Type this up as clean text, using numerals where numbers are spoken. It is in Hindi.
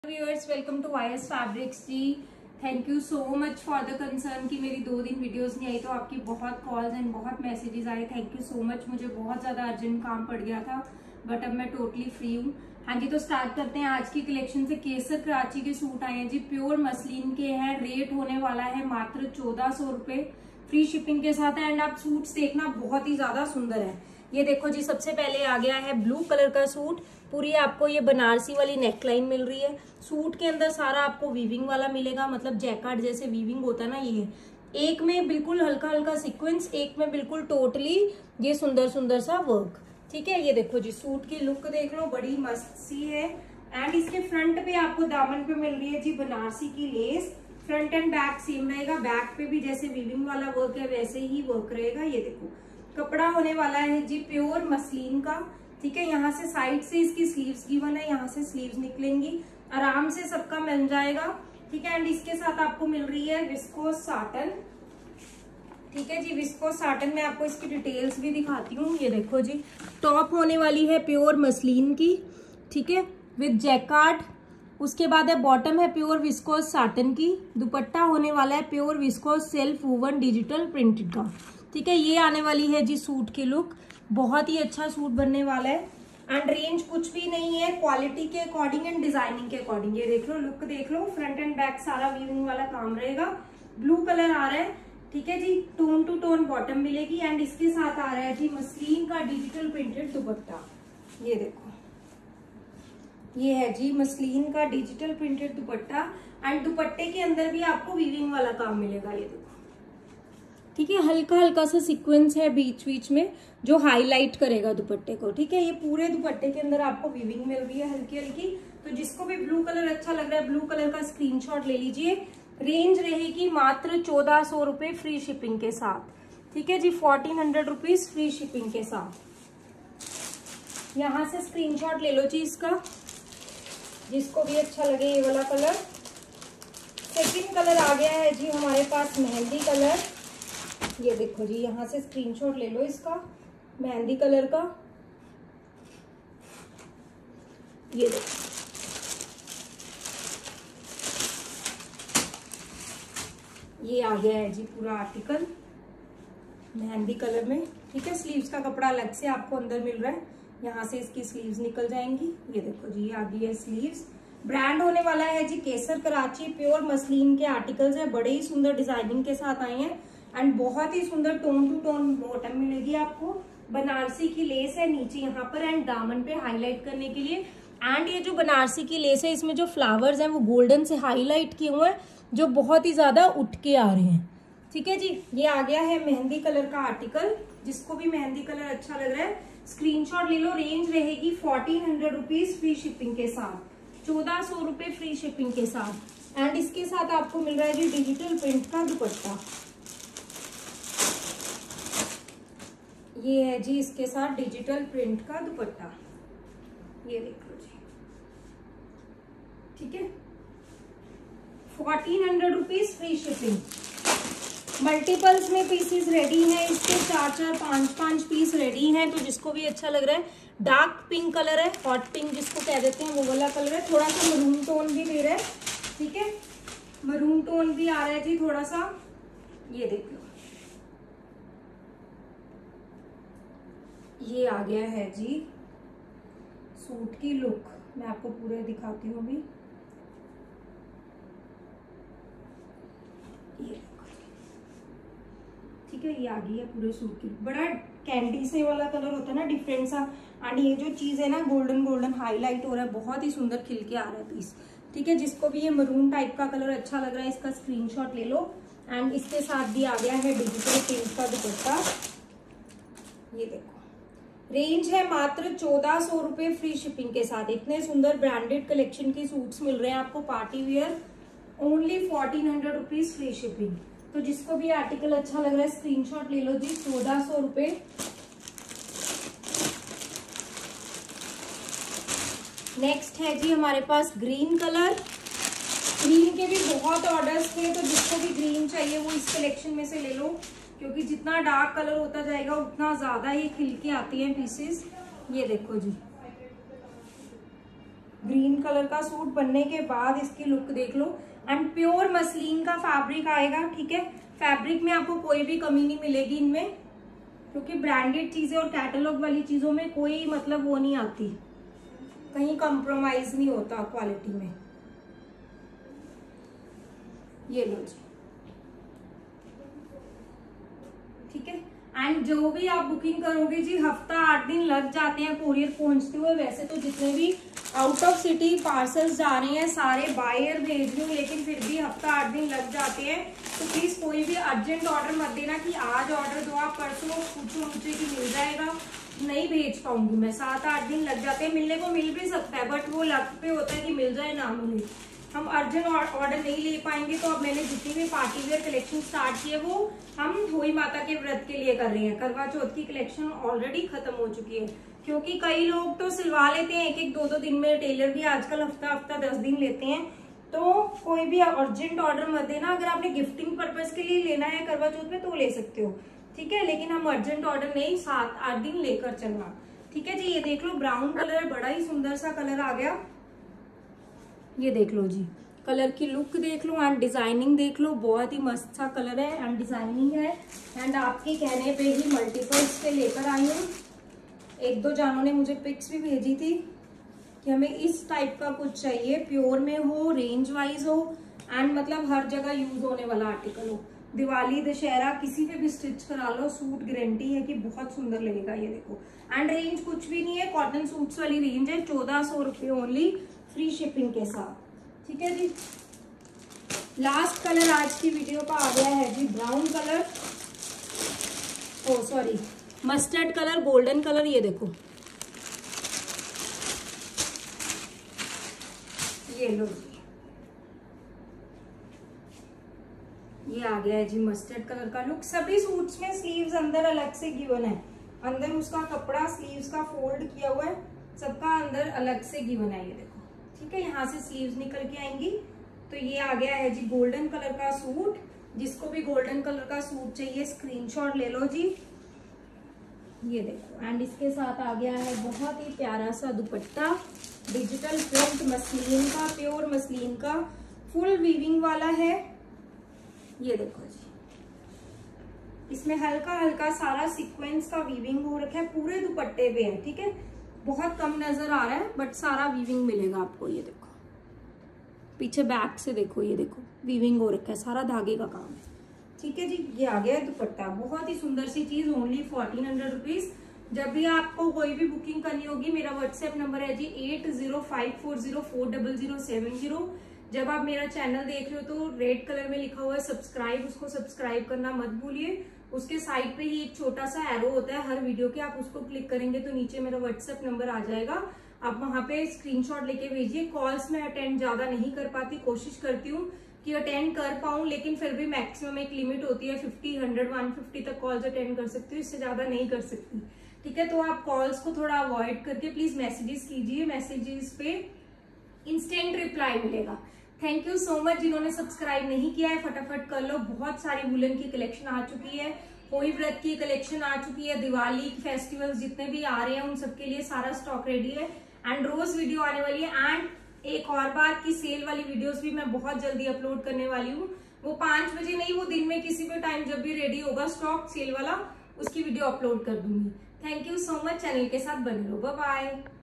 Viewers, welcome to Vyas fabrics ji. Thank you so much for the concern कि मेरी 2 दिन वीडियोस नहीं आई, तो आपकी बहुत कॉल्स एंड बहुत मैसेजेस आए। Thank you so much. मुझे बहुत ज़्यादा अर्जेंट काम पड़ गया था, बट अब मैं टोटली फ्री हूँ। हाँ जी, तो स्टार्ट करते हैं आज की कलेक्शन से। केसर कराची के सूट आए हैं जी, प्योर मसलिन के हैं। रेट होने वाला है मात्र 1400 रुपये, फ्री शिपिंग के साथ है। एंड आप सूट्स देखना, बहुत ही ज्यादा सुंदर है। ये देखो जी, सबसे पहले आ गया है ब्लू कलर का सूट। पूरी आपको ये बनारसी वाली नेकलाइन मिल रही है। सूट के अंदर सारा आपको वीविंग वाला मिलेगा, मतलब जैकार्ड जैसे वीविंग होता है ना, ये एक में बिल्कुल हल्का हल्का सीक्वेंस, एक में बिल्कुल टोटली ये सुंदर सुंदर सा वर्क। ठीक है, ये देखो जी, सूट की लुक देख लो, बड़ी मस्त सी है। एंड इसके फ्रंट पे आपको दामन पे मिल रही है जी बनारसी की lace. Front and back same रहेगा। बैक पे भी जैसे वीविंग वाला वर्क है वैसे ही वर्क रहेगा। ये देखो, कपड़ा होने वाला है जी प्योर मसलिन का। ठीक है, यहाँ से साइड से इसकी स्लीव्स गिवन है, यहाँ से स्लीव्स निकलेंगी, आराम से सबका मिल जाएगा। ठीक है, एंड इसके साथ आपको मिल रही है विस्कोस साटन। ठीक है जी, विस्कोस साटन में आपको इसकी डिटेल्स भी दिखाती हूँ। ये देखो जी, टॉप होने वाली है प्योर मसलिन की, ठीक है, विद जैकार्ड। उसके बाद है बॉटम है प्योर विस्कोस साटन की। दुपट्टा होने वाला है pure viscose self woven digital printed का। ठीक है, ये आने वाली है जी सूट की लुक। बहुत ही अच्छा सूट बनने वाला है। एंड रेंज कुछ भी नहीं है, क्वालिटी के अकॉर्डिंग एंड डिजाइनिंग के अकॉर्डिंग। ये देख लो, लुक देख लो, फ्रंट एंड बैक सारा वीविंग वाला काम रहेगा। ब्लू कलर आ रहा है, ठीक है जी, टोन टू टोन बॉटम मिलेगी। एंड इसके साथ आ रहा है जी मसलिन का डिजिटल प्रिंटेड दुपट्टा। ये देखो, ये है जी मसलिन का डिजिटल प्रिंटेड दुपट्टा। एंड दुपट्टे के अंदर भी आपको वीविंग वाला काम मिलेगा। ये देखो, ठीक है, हल्का हल्का सा सीक्वेंस है बीच बीच में जो हाईलाइट करेगा दुपट्टे को। ठीक है, ये पूरे दुपट्टे के अंदर आपको वीविंग मिल रही है हल्की हल्की। तो जिसको भी ब्लू कलर अच्छा लग रहा है, ब्लू कलर का स्क्रीनशॉट ले लीजिए। रेंज रहेगी मात्र 1400 रुपये, फ्री शिपिंग के साथ। ठीक है जी, 1400 रुपीज फ्री शिपिंग के साथ। यहाँ से स्क्रीनशॉट ले लो जी इसका, जिसको भी अच्छा लगे ये वाला कलर। सेकंड कलर आ गया है जी हमारे पास मेहंदी कलर। ये देखो जी, यहाँ से स्क्रीनशॉट ले लो इसका, मेहंदी कलर का। ये देखो, ये आ गया है जी पूरा आर्टिकल मेहंदी कलर में। ठीक है, स्लीव्स का कपड़ा अलग से आपको अंदर मिल रहा है, यहाँ से इसकी स्लीव्स निकल जाएंगी। ये देखो जी, ये आ गई है स्लीव्स। ब्रांड होने वाला है जी केसर कराची। प्योर मसलिन के आर्टिकल्स है, बड़े ही सुंदर डिजाइनिंग के साथ आए हैं। एंड बहुत ही सुंदर टोन टू टोन बॉटम मिलेगी आपको। बनारसी की लेस है नीचे यहाँ पर, एंड दामन पे हाईलाइट करने के लिए। एंड ये जो बनारसी की लेस है, इसमें जो फ्लावर्स हैं वो गोल्डन से हाईलाइट किए हुए हैं, जो बहुत ही ज्यादा उठ के आ रहे हैं। ठीक है जी, ये आ गया है मेहंदी कलर का आर्टिकल। जिसको भी मेहंदी कलर अच्छा लग रहा है स्क्रीनशॉट ले लो। रेंज रहेगी 1400 रुपीज, फ्री शिपिंग के साथ। 1400 रुपये फ्री शिपिंग के साथ। एंड इसके साथ आपको मिल रहा है जी डिजिटल प्रिंट का दुपट्टा। ये है जी इसके साथ डिजिटल प्रिंट का दुपट्टा। ये देख लो जी, ठीक है, 1400 रुपीज फ्री शिपिंग। मल्टीपल्स में पीसेस रेडी हैं, इसके 4-4, 5-5 पीस रेडी हैं। तो जिसको भी अच्छा लग रहा है, डार्क पिंक कलर है, हॉट पिंक जिसको कह देते हैं, वो वाला कलर है। थोड़ा सा मरून टोन भी दे रहा है, ठीक है, मरून टोन भी आ रहा है जी थोड़ा सा। ये देख लो, ये आ गया है जी सूट की लुक। मैं आपको पूरे दिखाती हूँ अभी। ये ठीक है, ये आ गई है पूरे सूट की। बड़ा कैंडी से वाला कलर होता है ना, डिफरेंट सा। एंड ये जो चीज है ना, गोल्डन गोल्डन हाईलाइट हो रहा है, बहुत ही सुंदर खिल के आ रहा है पीस। ठीक है, जिसको भी ये मरून टाइप का कलर अच्छा लग रहा है, इसका स्क्रीनशॉट ले लो। एंड इसके साथ भी आ गया है डिजिटल प्रिंट का दुपट्टा। ये देखो, रेंज है मात्र 1400 रुपये, फ्री शिपिंग के साथ। इतने सुंदर ब्रांडेड कलेक्शन की सूट्स मिल रहे हैं आपको party wear, only 1400 rupees free shipping. तो जिसको भी आर्टिकल अच्छा लग रहा है स्क्रीनशॉट ले लो जी, 1400 रुपये। नेक्स्ट है जी हमारे पास ग्रीन कलर। ग्रीन के भी बहुत ऑर्डर्स थे, तो जिसको भी ग्रीन चाहिए वो इस कलेक्शन में से ले लो, क्योंकि जितना डार्क कलर होता जाएगा उतना ज्यादा ही खिल के आती हैं पीसेस। ये देखो जी, ग्रीन कलर का सूट बनने के बाद इसकी लुक देख लो। एंड प्योर मसलिन का फैब्रिक आएगा, ठीक है। फैब्रिक में आपको कोई भी कमी नहीं मिलेगी इनमें, क्योंकि ब्रांडेड चीजें और कैटलॉग वाली चीजों में कोई मतलब वो नहीं आती, कहीं कंप्रोमाइज नहीं होता क्वालिटी में। ये लो जी, ठीक है। एंड जो भी आप बुकिंग करोगे जी, हफ्ता 8 दिन लग जाते हैं कोरियर पहुंचते हुए। वैसे तो जितने भी आउट ऑफ सिटी पार्सल्स जा रहे हैं सारे बायर भेज रही हूँ, लेकिन फिर भी हफ्ता 8 दिन लग जाते हैं। तो प्लीज कोई भी अर्जेंट ऑर्डर मत देना कि आज ऑर्डर दो, आप परसों पूछो मुझे कि मिल जाएगा, नहीं भेज पाऊंगी मैं। 7-8 दिन लग जाते हैं, मिलने को मिल भी सकता है, बट वो लक पे होता है कि मिल जाए ना मिले। हम अर्जेंट ऑर्डर नहीं ले पाएंगे। तो अब मैंने जितनी भी पार्टी वेयर कलेक्शन स्टार्ट की है वो हम धोई माता के व्रत के लिए कर रहे हैं। करवा चौथ की कलेक्शन ऑलरेडी खत्म हो चुकी है, क्योंकि कई लोग तो सिलवा लेते हैं 1-1, 2-2 दिन में। टेलर भी आजकल हफ्ता 10 दिन लेते हैं। तो कोई भी अर्जेंट ऑर्डर मत देना। अगर आपने गिफ्टिंग पर्पज के लिए लेना है करवा चौथ में तो ले सकते हो, ठीक है, लेकिन हम अर्जेंट ऑर्डर नहीं, 7-8 दिन लेकर चलना, ठीक है जी। ये देख लो ब्राउन कलर, बड़ा ही सुंदर सा कलर आ गया। ये देख लो जी, कलर की लुक देख लो एंड डिजाइनिंग देख लो, बहुत ही मस्त सा कलर है एंड डिजाइनिंग है। एंड आपके कहने पे ही मल्टीपल्स पे लेकर आई हूँ। 1-2 जानों ने मुझे पिक्स भी भेजी थी कि हमें इस टाइप का कुछ चाहिए, प्योर में हो, रेंज वाइज हो एंड मतलब हर जगह यूज होने वाला आर्टिकल हो। दिवाली दशहरा किसी पे भी स्टिच करा लो, सूट गारंटी है कि बहुत सुंदर लगेगा। ये देखो, एंड रेंज कुछ भी नहीं है, कॉटन सूट्स वाली रेंज है, 1400 रुपये ओनली, फ्री शिपिंग के साथ, ठीक है जी। लास्ट कलर आज की वीडियो का आ गया है जी, brown colour, oh sorry mustard colour, golden colour. ये देखो, ये लो जी, ये आ गया है जी मस्टर्ड कलर का लुक। सभी सूट्स में स्लीव्स अंदर अलग से गिवन है, अंदर उसका कपड़ा स्लीव्स का फोल्ड किया हुआ है, सबका अंदर अलग से गिवन है। ये देखो, ठीक है, यहाँ से स्लीव्स निकल के आएंगी। तो ये आ गया है जी गोल्डन कलर का सूट। जिसको भी गोल्डन कलर का सूट चाहिए स्क्रीनशॉट ले लो जी। ये देखो, एंड इसके साथ आ गया है बहुत ही प्यारा सा दुपट्टा, डिजिटल प्रिंट मसलिन का, प्योर मसलिन का, फुल वीविंग वाला है। ये देखो जी, इसमें हल्का हल्का सारा सीक्वेंस का वीविंग हो रखा है, पूरे दुपट्टे पे है, ठीक है। बहुत कम नजर आ रहा है बट सारा वीविंग मिलेगा आपको। ये देखो, पीछे बैक से देखो, ये देखो वीविंग हो रखा है, सारा धागे का काम है, ठीक है जी। ये आ गया है दुपट्टा, बहुत ही सुंदर सी चीज, ओनली 1400 रुपीज। जब भी आपको कोई भी बुकिंग करनी होगी, मेरा व्हाट्सएप नंबर है जी 8054040070। जब आप मेरा चैनल देख रहे हो तो रेड कलर में लिखा हुआ है सब्सक्राइब, उसको सब्सक्राइब करना मत भूलिए। उसके साइड पे ही एक छोटा सा एरो होता है हर वीडियो के, आप उसको क्लिक करेंगे तो नीचे मेरा व्हाट्सएप नंबर आ जाएगा। आप वहां पे स्क्रीनशॉट लेके भेजिए। कॉल्स में अटेंड ज्यादा नहीं कर पाती, कोशिश करती हूँ कि अटेंड कर पाऊं, लेकिन फिर भी मैक्सिमम एक लिमिट होती है, 50, 100, 150 तक कॉल्स अटेंड कर सकती हूँ, इससे ज्यादा नहीं कर सकती, ठीक है। तो आप कॉल्स को थोड़ा अवॉइड करके प्लीज मैसेजेस कीजिए, मैसेजेस पे इंस्टेंट रिप्लाई मिलेगा। Thank you so much. जिन्होंने सब्सक्राइब नहीं किया है फटाफट कर लो, बहुत सारी वुलन की कलेक्शन आ चुकी है, होली व्रत की कलेक्शन आ चुकी है, दिवाली फेस्टिवल्स जितने भी आ रहे हैं उन सबके लिए सारा स्टॉक रेडी है। एंड रोज वीडियो आने वाली है। एंड एक और बात की सेल वाली वीडियोस भी मैं बहुत जल्दी अपलोड करने वाली हूँ। वो 5 बजे नहीं, वो दिन में किसी भी टाइम जब भी रेडी होगा स्टॉक सेल वाला, उसकी वीडियो अपलोड कर दूंगी। Thank you so much, channel के साथ बने रहो, बाय बाय।